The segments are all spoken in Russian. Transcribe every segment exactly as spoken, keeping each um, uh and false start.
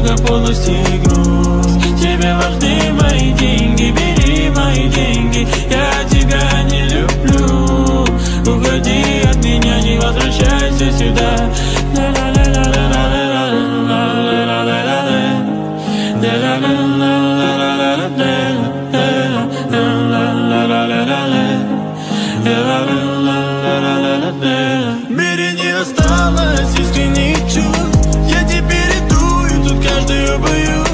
только подлость и грусть. Тебе важны мои деньги, бери мои деньги. Я тебя не люблю. Уходи от меня, не возвращайся сюда. В мире не осталось искренних чувств. Я теперь иду, и тут каждый боюсь.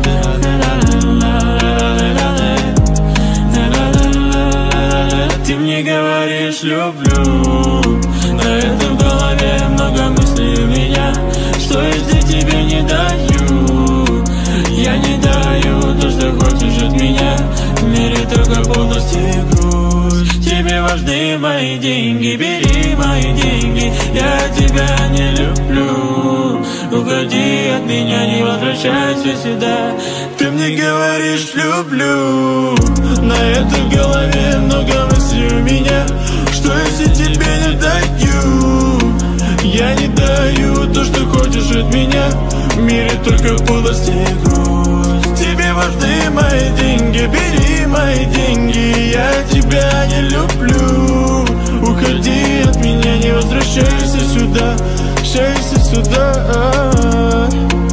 Ты мне говоришь люблю, но это в голове много мыслей у меня. Что если тебе не даю? Я не даю то, что хочешь от меня. В мире только подлость и грусть. Тебе важны мои деньги, бери мои деньги. Я тебя не люблю. Уходи от меня, не возвращайся сюда. Ты мне говоришь люблю, на это в голове много мыслей у меня. Что если тебе не даю? Я не даю то, что хочешь от меня. В мире только подлость и грусть. Тебе важны мои деньги, бери мои деньги. Я тебя не люблю. Уходи от меня, не возвращайся сюда. Возвращайся сюда.